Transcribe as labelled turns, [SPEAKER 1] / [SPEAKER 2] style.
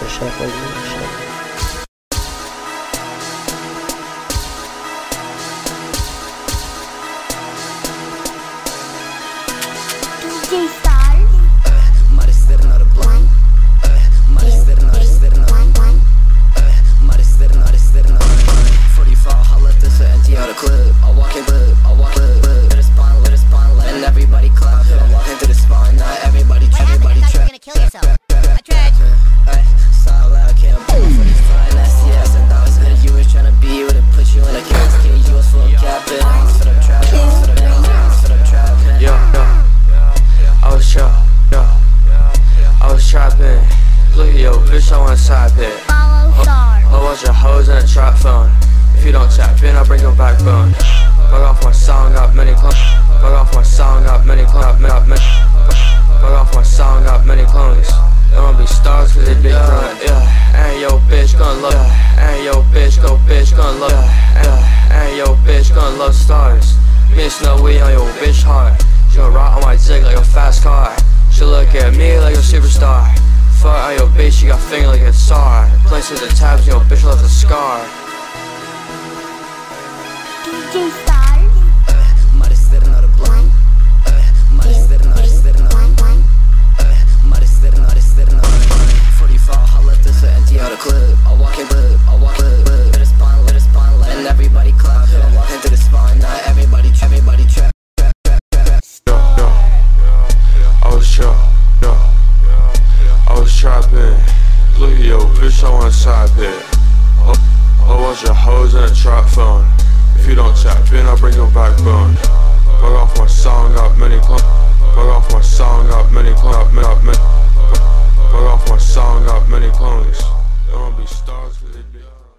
[SPEAKER 1] الشرق والشرق.
[SPEAKER 2] Trapping, look at yo, bitch, I want a side pick. Whole bunch of hoes in a trap phone. If you don't tap in, I'll bring your backbone. Fuck off my song, got many clones. Fuck off my song, got many clones. Fuck off my song, got many clones. They wanna be stars cause they big grown. Yeah, and yo bitch gonna love. And yo bitch gonna love. And yo bitch gonna love stars. Me and Snow, we on your bitch heart. She gon' rock on my dick like a fast car. She look at me like a superstar. Fuck on your bitch, she got finger like a tsar. Places the tabs, your bitch left a scar.
[SPEAKER 3] DJ stars.
[SPEAKER 2] I was trapping, look at yo, bitch, I want a side pick. Whole bunch of hoes in a trap phone. If you don't tap in, I'll bring your backbone. Fuck off my song, got many clones. Fuck off my song, got many clones. Fuck off my song, got many clones. They wanna be stars cause they big.